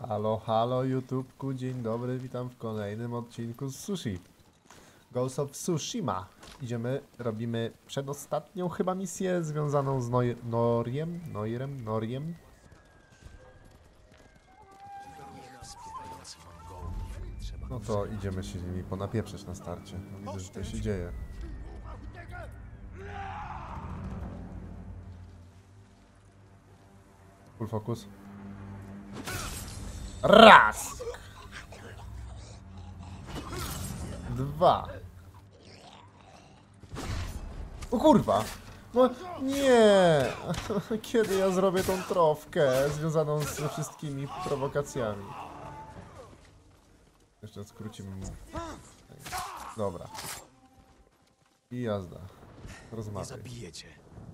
Halo, halo YouTubeku, dzień dobry, witam w kolejnym odcinku z Sushi. Ghost of Tsushima. Idziemy, robimy przedostatnią chyba misję związaną z Noriem. No to idziemy się z nimi ponapieprzeć na starcie. No, widzę, że to się dzieje. Full focus. Raz! Dwa. O kurwa! No nie! Kiedy ja zrobię tą trofkę związaną ze wszystkimi prowokacjami? Jeszcze skrócimy mu. Dobra. I jazda. Rozmawiaj. Zabijecie.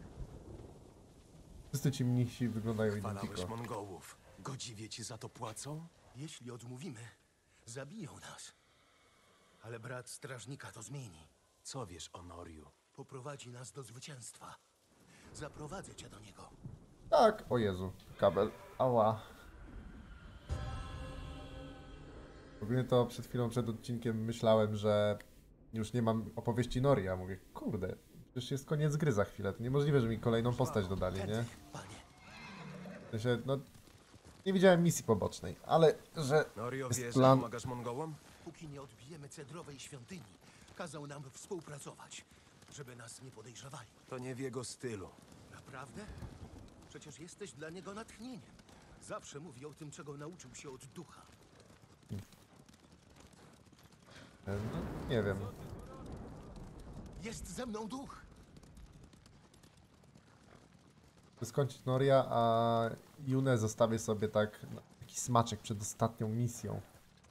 Wszyscy ci mnisi wyglądają Falałeś identyko. Mongołów. Godziwie ci za to płacą? Jeśli odmówimy, zabiją nas. Ale brat strażnika to zmieni. Co wiesz o Noriu? Poprowadzi nas do zwycięstwa. Zaprowadzę cię do niego. Tak, o Jezu, kabel. Ała. Ogólnie to przed chwilą, przed odcinkiem myślałem, że już nie mam opowieści Nori, a mówię, kurde, przecież jest koniec gry za chwilę, to niemożliwe, że mi kolejną postać dodali, nie? Panie, W sensie, no, nie widziałem misji pobocznej, ale że Norio jest wie, że plan... pomagasz Mongołom? póki nie odbijemy cedrowej świątyni, kazał nam współpracować, żeby nas nie podejrzewali. To nie w jego stylu. Naprawdę? Przecież jesteś dla niego natchnieniem. Zawsze mówi o tym, czego nauczył się od ducha. No, nie wiem. Jest ze mną duch! Chcę skończyć Noria, a Junę zostawię sobie tak, no, taki smaczek przed ostatnią misją.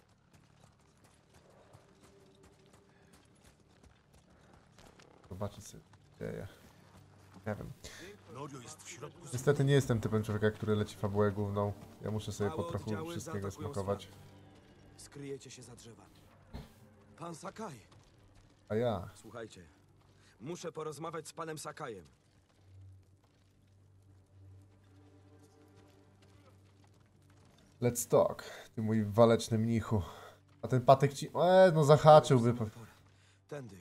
Zobaczyć sobie, co się dzieje. Nie wiem. Norio jest w środku. Niestety nie jestem typem człowieka, który leci fabułę główną. Ja muszę sobie po trochu wszystkiego smakować. Skryjecie się za drzewami. Pan Sakai, A ja... słuchajcie. Muszę porozmawiać z panem Sakajem. Let's talk, ty mój waleczny mnichu. A ten patek ci... no zahaczyłby. Tędy.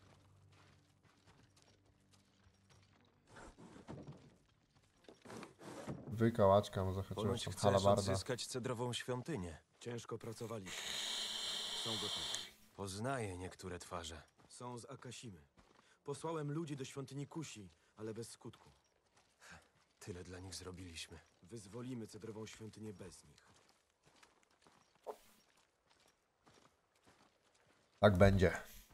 Wykałaczka mu zahaczyła Ponoć tam chcesz halabarda. odzyskać cedrową świątynię. Ciężko pracowaliśmy. Są gotowi. Poznaję niektóre twarze. Są z Akashimy. Posłałem ludzi do świątyni Kusi, ale bez skutku. Tyle dla nich zrobiliśmy. Wyzwolimy cedrową świątynię bez nich. Tak będzie.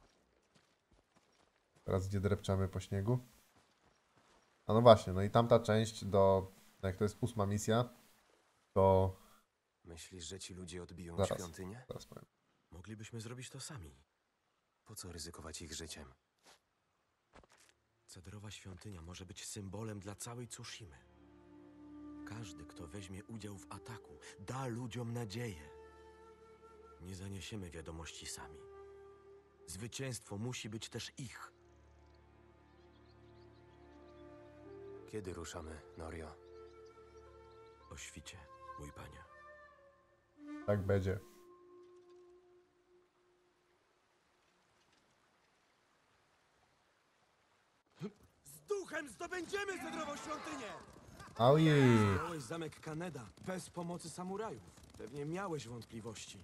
Teraz gdzie drepczamy po śniegu? A no właśnie, no i tamta część do... Jak to jest 8. misja, to... Myślisz, że ci ludzie odbiją Zaraz. świątynię? Zaraz powiem. Moglibyśmy zrobić to sami. Po co ryzykować ich życiem? Cedrowa świątynia może być symbolem dla całej Tsushimy. Każdy, kto weźmie udział w ataku, da ludziom nadzieję. Nie zaniesiemy wiadomości sami. Zwycięstwo musi być też ich. Kiedy ruszamy, Norio? O świcie, mój panie. Tak będzie. Z duchem zdobędziemy cedrową świątynię! Ojej! Miałeś zamek Kaneda bez pomocy samurajów. Pewnie miałeś wątpliwości.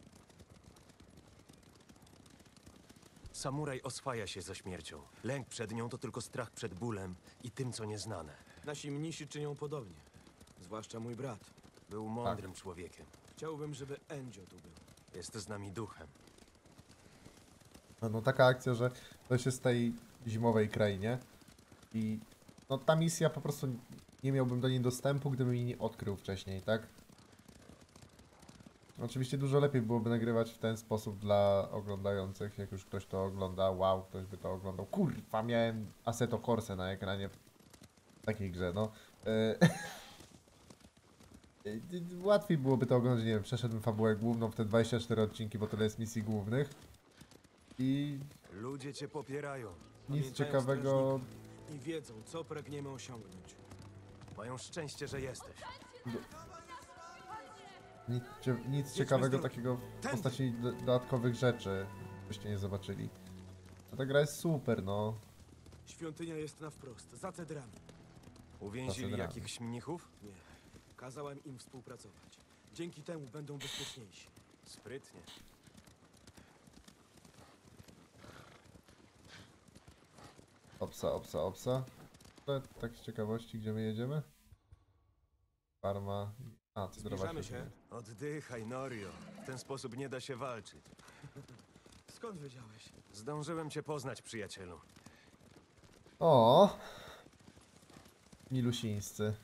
Samuraj oswaja się ze śmiercią. Lęk przed nią to tylko strach przed bólem i tym, co nieznane. Nasi mnisi czynią podobnie. Zwłaszcza mój brat. Był mądrym człowiekiem. Chciałbym, żeby Enjo tu był. Jest z nami duchem. No taka akcja, że ktoś jest w tej zimowej krainie i no ta misja po prostu nie miałbym do niej dostępu, gdybym jej nie odkrył wcześniej, tak? Oczywiście dużo lepiej byłoby nagrywać w ten sposób dla oglądających, jak już ktoś to ogląda. Wow, ktoś by to oglądał. Kurwa, miałem Assetto Corsa na ekranie w takiej grze, no. Łatwiej byłoby to oglądać, nie wiem, przeszedłbym fabułę główną w te 24 odcinki, bo tyle jest misji głównych. I Ludzie cię popierają. nic Pamiętają ciekawego. strażnika I wiedzą, co pragniemy osiągnąć. Mają szczęście, że jesteś. Nic ciekawego takiego w postaci dodatkowych rzeczy byście nie zobaczyli. A ta gra jest super, no. Świątynia jest na wprost, za cedrami. Uwięzili Zasydrami. jakichś mnichów? Nie, kazałem im współpracować. Dzięki temu będą bezpieczniejsi. Sprytnie. Opsa. Ale tak z ciekawości, gdzie my jedziemy? Farma. A, cydrowa Zbliżamy świątynia. się. Oddychaj, Norio. W ten sposób nie da się walczyć. Skąd wiedziałeś? Zdążyłem cię poznać, przyjacielu. O! Milusińscy.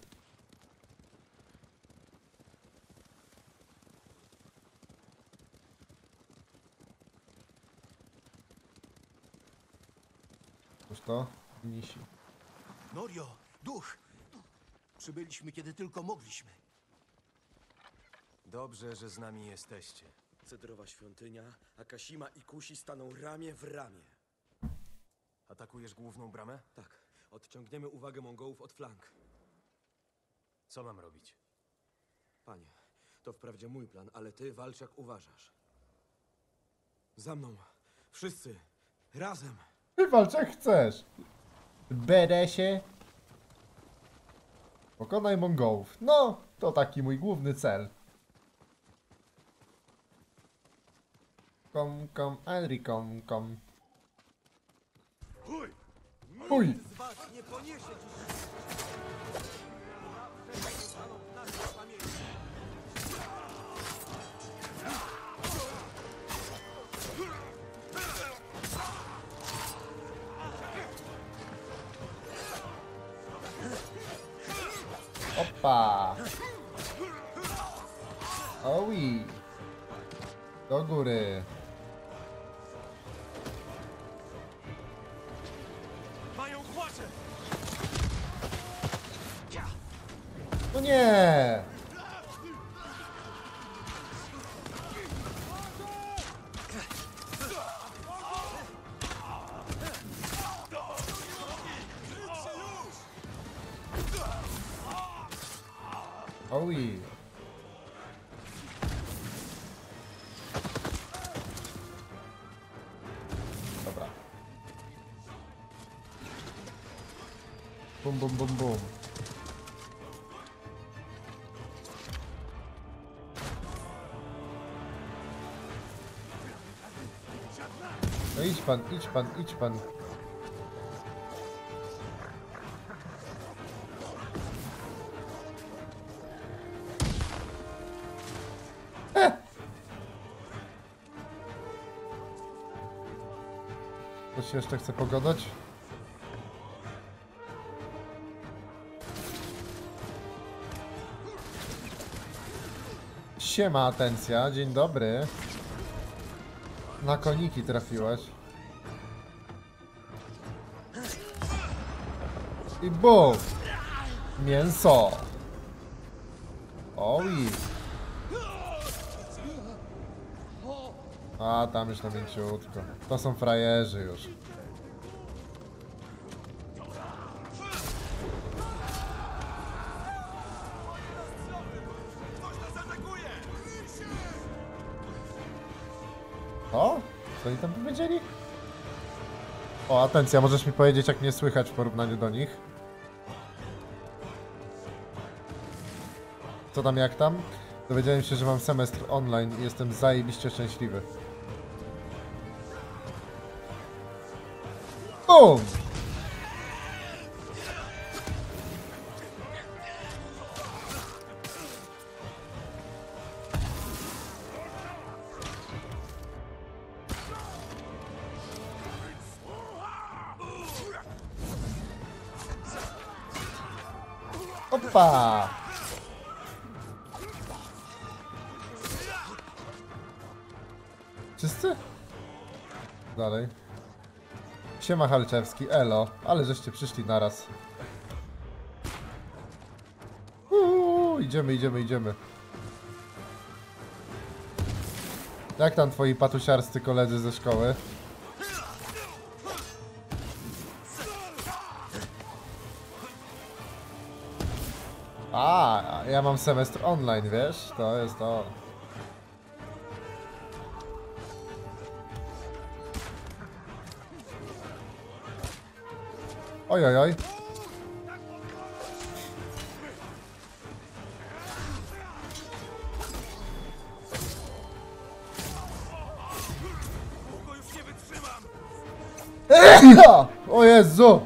Cóż to? Nisi. Norio, duch! Przybyliśmy, kiedy tylko mogliśmy. Dobrze, że z nami jesteście. Cedrowa świątynia, a Kasima i Kusi staną ramię w ramię. Atakujesz główną bramę? Tak, odciągniemy uwagę Mongołów od flank. Co mam robić? Panie, to wprawdzie mój plan, ale ty walcz jak uważasz. Za mną. Wszyscy. Razem. Ty walcz jak chcesz. Beresie. Pokonaj Mongołów. No, to taki mój główny cel. Kom, Elri, kom. Uj! Z was nie poniesie dziś. Opa! Oi! Do góry! Mają kłacze! No nie! Oi! Dobra. Bum. No idź pan. Ktoś się jeszcze chce pogadać? Siema, atencja, dzień dobry. Na koniki trafiłaś. I bum! Mięso! Oj! A, tam już na mięciutko. To są frajerzy już. O? Co oni tam powiedzieli? O, atencja, możesz mi powiedzieć, jak mnie słychać w porównaniu do nich? Co tam, jak tam? Dowiedziałem się, że mam semestr online i jestem zajebiście szczęśliwy. BUM! Opa! Wszyscy? Dalej. Siema Halczewski, elo, ale żeście przyszli naraz. Idziemy. Jak tam twoi patusiarscy koledzy ze szkoły? A ja mam semestr online, wiesz? To jest to. Oj, oj, oj. Długo już nie wytrzymam! O Jezu!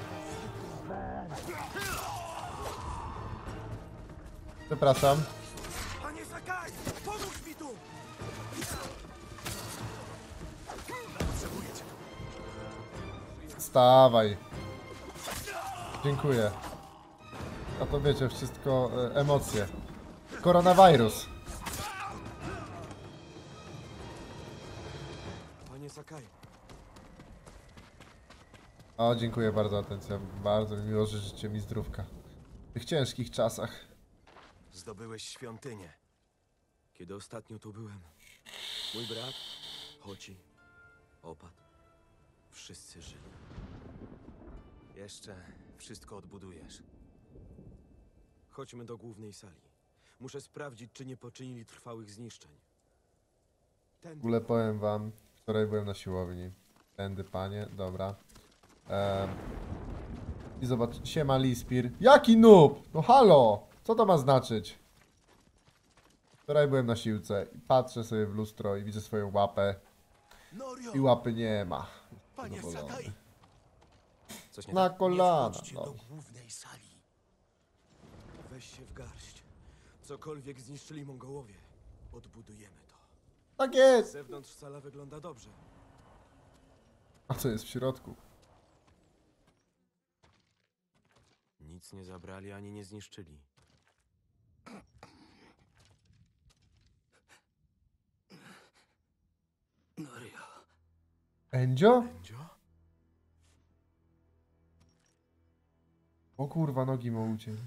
Przepraszam. Panie Sakai! Pomóż mi tu! Wstawaj. Dziękuję. A to wiecie, wszystko emocje. Koronawirus. Panie Sakai, O, dziękuję bardzo za atencję. Bardzo mi miło, że życzycie mi zdrówka. W tych ciężkich czasach. Zdobyłeś świątynię. kiedy ostatnio tu byłem, mój brat, Hoci, Opat, wszyscy żyli. Jeszcze wszystko odbudujesz. Chodźmy do głównej sali. Muszę sprawdzić, czy nie poczynili trwałych zniszczeń. W ogóle powiem wam, wczoraj byłem na siłowni. Tędy, panie, dobra. I zobacz, siema Lispir. Jaki noob? No halo! Co to ma znaczyć? Wczoraj byłem na siłce i patrzę sobie w lustro i widzę swoją łapę. Norio, I łapy nie ma. panie Zadowolony. Sakai, Coś nie Na tak? kolana. nie wchodźcie do Dobrze. głównej sali. Weź się w garść. Cokolwiek zniszczyli Mongołowie, odbudujemy to. Tak Z jest! zewnątrz sala wygląda dobrze. A co jest w środku? Nic nie zabrali ani nie zniszczyli. Norio, Enzio? Enzio? O kurwa, nogi mu ucięli.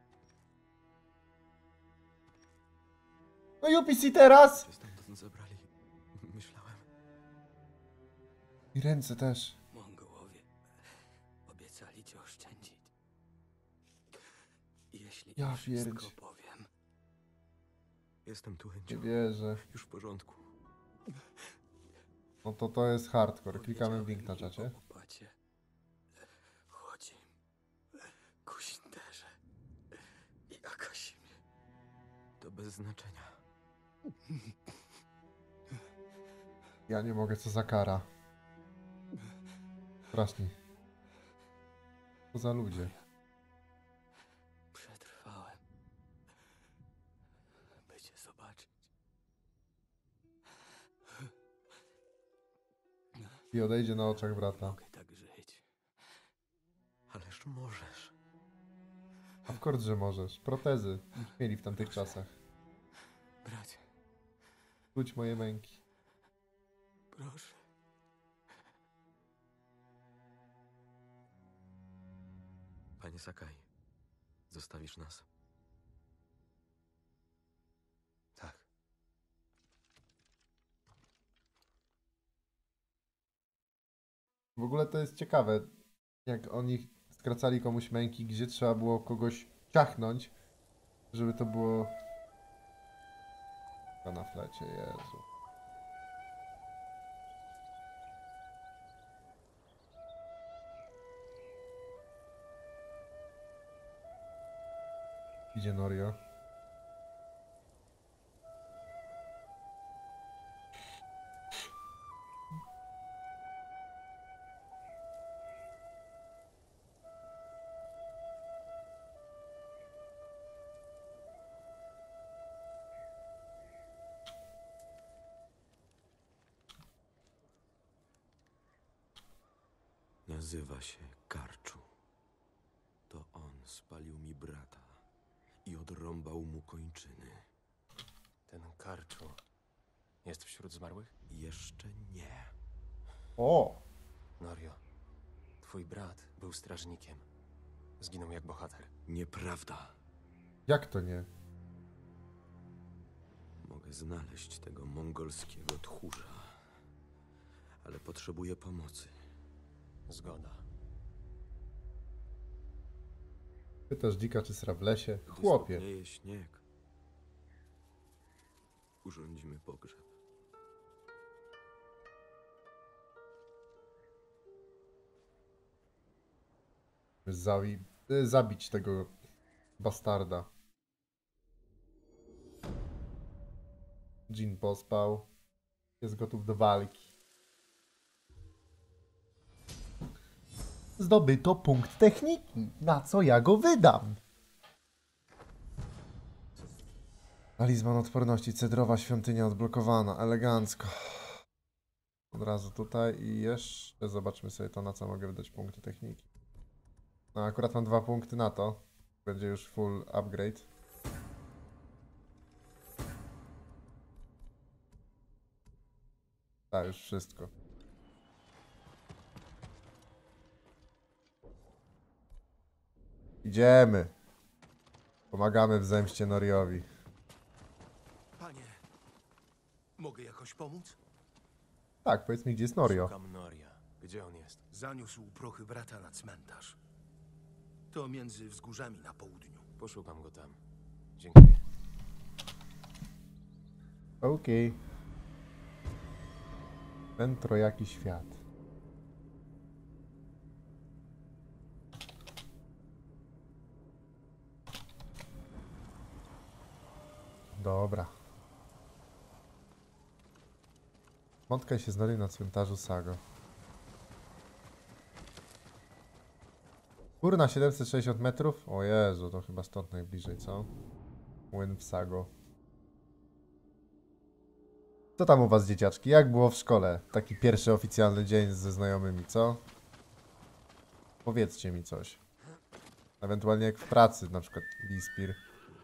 No i UPC teraz! Się stamtąd zabrali. Myślałem. I ręce też. Mongołowie obiecali cię oszczędzić. Jeśli Ja wszystko pierdzie- powiem, Jestem tu, Nie Enzio. wierzę. Już w porządku. No to jest hardcore. Klikamy w link na czacie. Opacie, Chodzim, Kusinderze i Akasimie. To bez znaczenia. Ja nie mogę, co za kara. Strasznie. Co za ludzie. Przetrwałem, by cię zobaczyć. I odejdzie na oczach brata. Mogę tak żyć. Ależ możesz. A w kord, że możesz. Protezy. Mieli w tamtych czasach. Bracie, Czuć moje męki. proszę. Panie Sakai, zostawisz nas? Tak. W ogóle to jest ciekawe, jak oni skracali komuś męki, gdzie trzeba było kogoś ciachnąć, żeby to było... To na flecie, Jezu. Idzie Norio. Nazywa się Karczu. To on spalił mi brata i odrąbał mu kończyny. Ten Karczu jest wśród zmarłych? Jeszcze nie. O! Norio, twój brat był strażnikiem. Zginął jak bohater. Nieprawda. Jak to nie? Mogę znaleźć tego mongolskiego tchórza, ale potrzebuję pomocy. Zgoda. Pytasz dzika, czy sra w lesie? Gdy Chłopie. stopnieje śnieg, urządzimy pogrzeb. Zabić tego bastarda. Jin pospał. Jest gotów do walki. Zdobyto punkt techniki. Na co ja go wydam? Talizman odporności. Cedrowa świątynia odblokowana. Elegancko. Od razu tutaj i jeszcze zobaczmy sobie to, na co mogę wydać punkty techniki. No akurat mam 2 punkty na to. Będzie już full upgrade. Tak, już wszystko. Idziemy. Pomagamy w zemście Noriowi. Panie, mogę jakoś pomóc? Tak, powiedz mi, gdzie jest Norio. Szukam Noria. Gdzie on jest? Zaniósł prochy brata na cmentarz. To między wzgórzami na południu. Poszukam go tam. Dziękuję. Okej. Ten trojaki świat. Dobra. Spotkaj się z Nori na cmentarzu Sago. Kurna, 760 metrów? O Jezu, to chyba stąd najbliżej, co? Młyn w Sago. Co tam u was, dzieciaczki? Jak było w szkole? Taki pierwszy oficjalny dzień ze znajomymi, co? Powiedzcie mi coś. Ewentualnie jak w pracy, na przykład Lispir.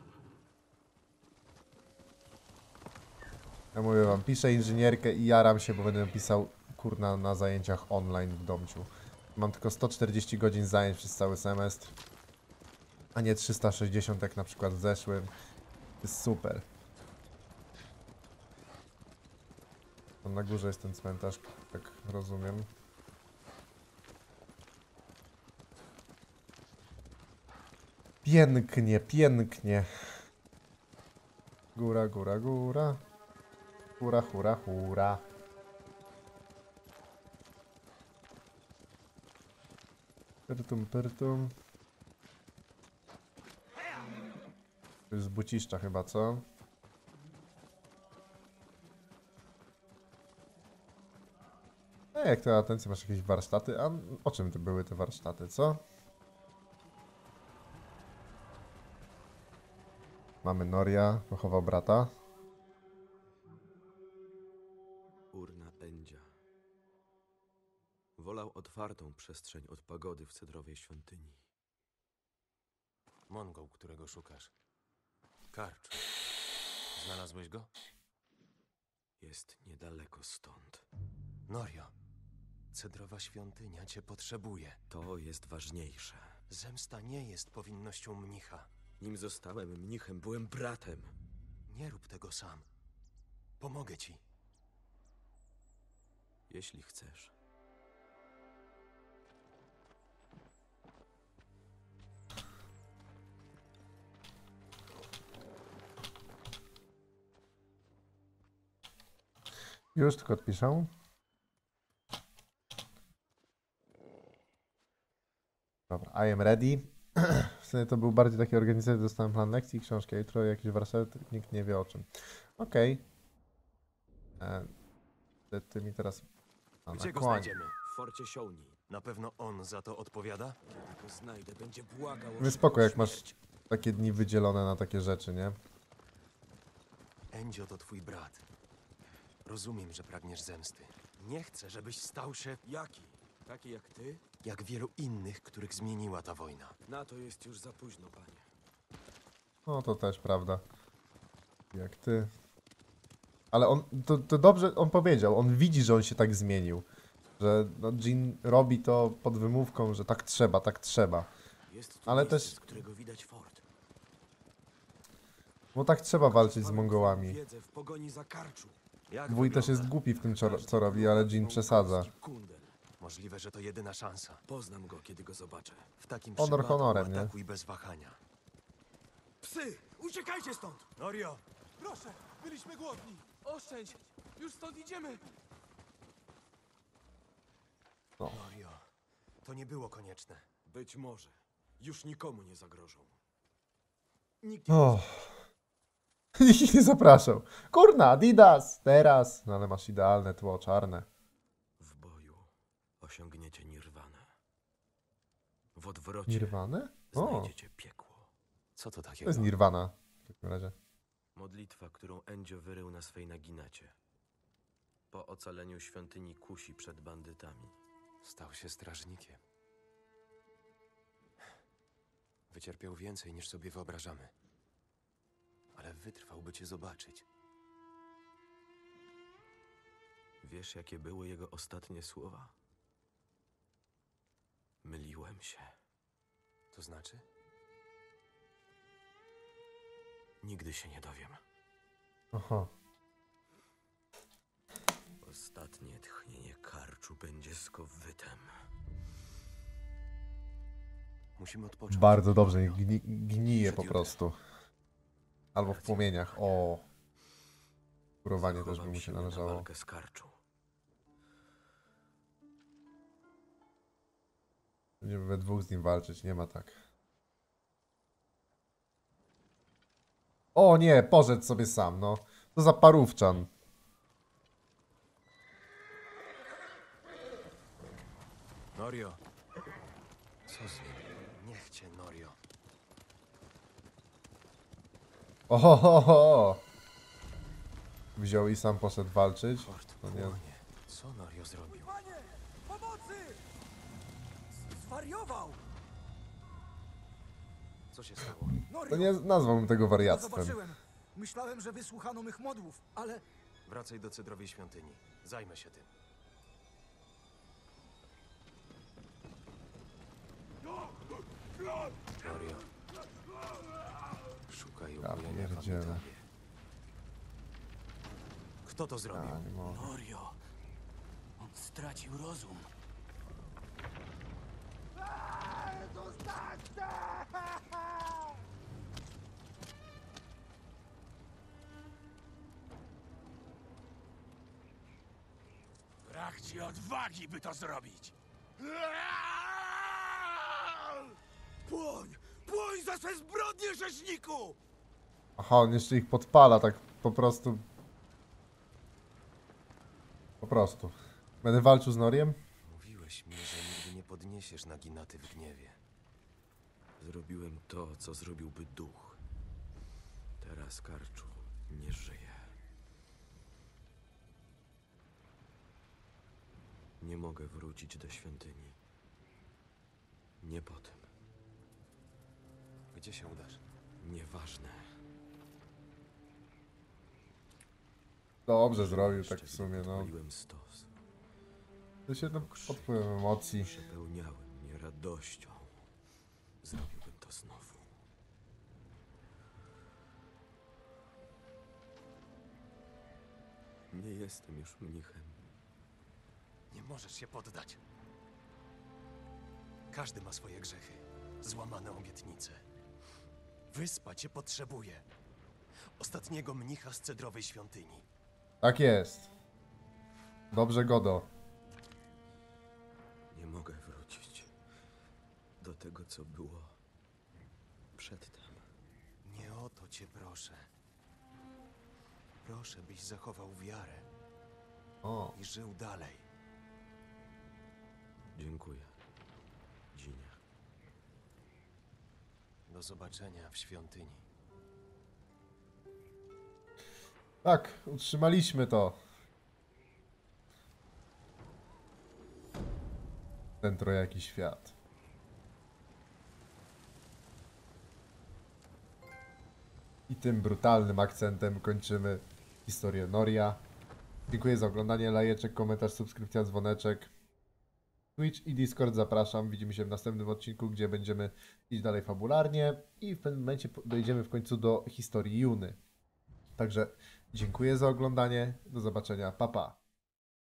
Ja mówię wam, piszę inżynierkę i jaram się, bo będę pisał, kurna, na zajęciach online w domciu. Mam tylko 140 godzin zajęć przez cały semestr, a nie 360 jak na przykład w zeszłym. To jest super. Tam na górze jest ten cmentarz, tak rozumiem. Pięknie, pięknie. Góra, góra, góra. Hura, hura, hura. Pyrtum, pyrtum. To jest z buciszcza chyba, co? Jak to atencję, masz jakieś warsztaty? A o czym to były te warsztaty, co? Mamy Noria, pochował brata. Urna Endzia. Wolał otwartą przestrzeń od pagody w cedrowej świątyni. Mongol, którego szukasz. Karcz. Znalazłeś go? Jest niedaleko stąd. Norio. Cedrowa świątynia cię potrzebuje. To jest ważniejsze. Zemsta nie jest powinnością mnicha. Nim zostałem mnichem, byłem bratem. Nie rób tego sam. Pomogę ci. Jeśli chcesz. Już tylko odpiszę. Dobra, I am ready. W sumie to był bardziej taki organizacja, dostałem plan lekcji, książkę, jutro jakiś warsztat, nikt nie wie o czym. Okej. Ty mi teraz... A, Gdzie na go koń. znajdziemy? W forcie Siouni. Na pewno on za to odpowiada? Gdy go znajdę, będzie błagał o No spoko, jak szybką masz śmierć. takie dni wydzielone na takie rzeczy, nie? Endzio to twój brat. Rozumiem, że pragniesz zemsty. Nie chcę, żebyś stał się Jaki? Taki jak ty? jak wielu innych, których zmieniła ta wojna. Na to jest już za późno, panie. No to też prawda. Jak ty. Ale on, to dobrze on powiedział, on widzi, że on się tak zmienił. Że no, Jin robi to pod wymówką, że tak trzeba, tak trzeba. Jest tu Ale miejsce, też- z którego widać fort. Bo tak trzeba walczyć z Mam Mongołami. wiedzę w pogoni za karczu. Jak Wuj też wygląda? jest głupi w tym, Każdy co robi, ale Jin wygląda przesadza. mongolski kundel. Możliwe, że to jedyna szansa. Poznam go, kiedy go zobaczę. W takim Honor przypadku honorem, nie? atakuj bez wahania. Psy! Uciekajcie stąd! Norio! Proszę, byliśmy głodni. Oszczędź, już stąd idziemy. Norio, to nie było konieczne. Być może. Już nikomu nie zagrożą. Nikt O. Nikt ich nie zapraszał. Kurna, Adidas, teraz. No ale masz idealne tło, czarne. W boju osiągniecie nirwanę. W odwrocie Nirwane? O, znajdziecie piekło. Co to to takiego? jest Nirwana w takim razie. Modlitwa, którą Enzio wyrył na swej naginacie. Po ocaleniu świątyni Kusi przed bandytami. Stał się strażnikiem. Wycierpiał więcej niż sobie wyobrażamy. Ale wytrwał, by cię zobaczyć. Wiesz, jakie były jego ostatnie słowa? Myliłem się. To znaczy? Nigdy się nie dowiem. Aha. Ostatnie tchnienie karczu będzie skowytem. Musimy odpocząć. Bardzo dobrze, niech gnije Przed po jutrem. prostu. Albo w płomieniach. O. Kurowanie też by Chowam mu się siły na należało. walkę z karczu. Będziemy we dwóch z nim walczyć, nie ma tak. O nie, poszedł sobie sam, no. To za parówczan. Norio! Co z nim? Niech cię, Norio. Ohohoho! Wziął i sam poszedł walczyć. Fort No nie. płonie. Co Norio zrobił? Panie! Pomocy! Zwariował! Co się stało? Norio! To nie nazwałbym tego to wariactwem. zobaczyłem. Myślałem, że wysłuchano mych modłów, ale Wracaj do cedrowej świątyni. Zajmę się tym. Norio. Szukaj Ja ukojenia w pierdzielę. Abytabie. Kto to zrobił? A, nie mogę. Norio, on stracił rozum. Brak ci odwagi, by to zrobić. płoń! Płoń za swe zbrodnie, rzeczniku! Aha, on jeszcze ich podpala, tak po prostu. Po prostu. Będę walczył z Noriem? Mówiłeś mi, że nigdy nie podniesiesz naginaty w gniewie. Zrobiłem to, co zrobiłby duch. Teraz karczu nie żyje. Nie mogę wrócić do świątyni. Nie po tym. Gdzie się udasz? Nieważne. Dobrze zrobił Jeszcze tak w gdy sumie, no. podpaliłem stos. To się tam pod wpływem emocji. Przepełniały mnie radością. Zrobiłbym to znowu. Nie jestem już mnichem. Nie możesz się poddać. Każdy ma swoje grzechy, złamane obietnice. Wyspa cię potrzebuje. Ostatniego mnicha z cedrowej świątyni. Tak jest. Dobrze, Godo. Nie mogę wrócić do tego, co było przedtem. Nie o to cię proszę. Proszę, byś zachował wiarę O, i żył dalej. Dziękuję, Dzinie. Do zobaczenia w świątyni. tak, utrzymaliśmy to. Ten trojaki świat. I tym brutalnym akcentem kończymy historię Noria. Dziękuję za oglądanie, lajeczek, komentarz, subskrypcja, dzwoneczek. Twitch i Discord zapraszam. Widzimy się w następnym odcinku, gdzie będziemy iść dalej fabularnie i w pewnym momencie dojdziemy w końcu do historii Juny. Także dziękuję za oglądanie. Do zobaczenia. Pa, pa.